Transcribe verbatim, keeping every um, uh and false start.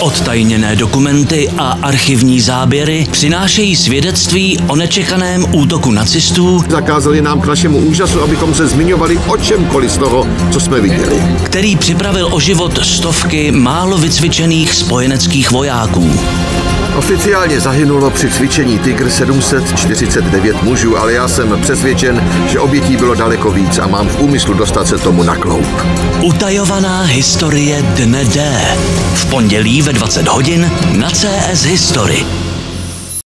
Odtajněné dokumenty a archivní záběry přinášejí svědectví o nečekaném útoku nacistů, zakázali nám k našemu úžasu, abychom se zmiňovali o čemkoliv z toho, co jsme viděli. Který připravil o život stovky málo vycvičených spojeneckých vojáků. Oficiálně zahynulo při cvičení Tygr sedm set čtyřicet devět mužů, ale já jsem přesvědčen, že obětí bylo daleko víc a mám v úmyslu dostat se tomu na kloub. Utajovaná historie dne D. V pondělí ve dvacet hodin na C S History.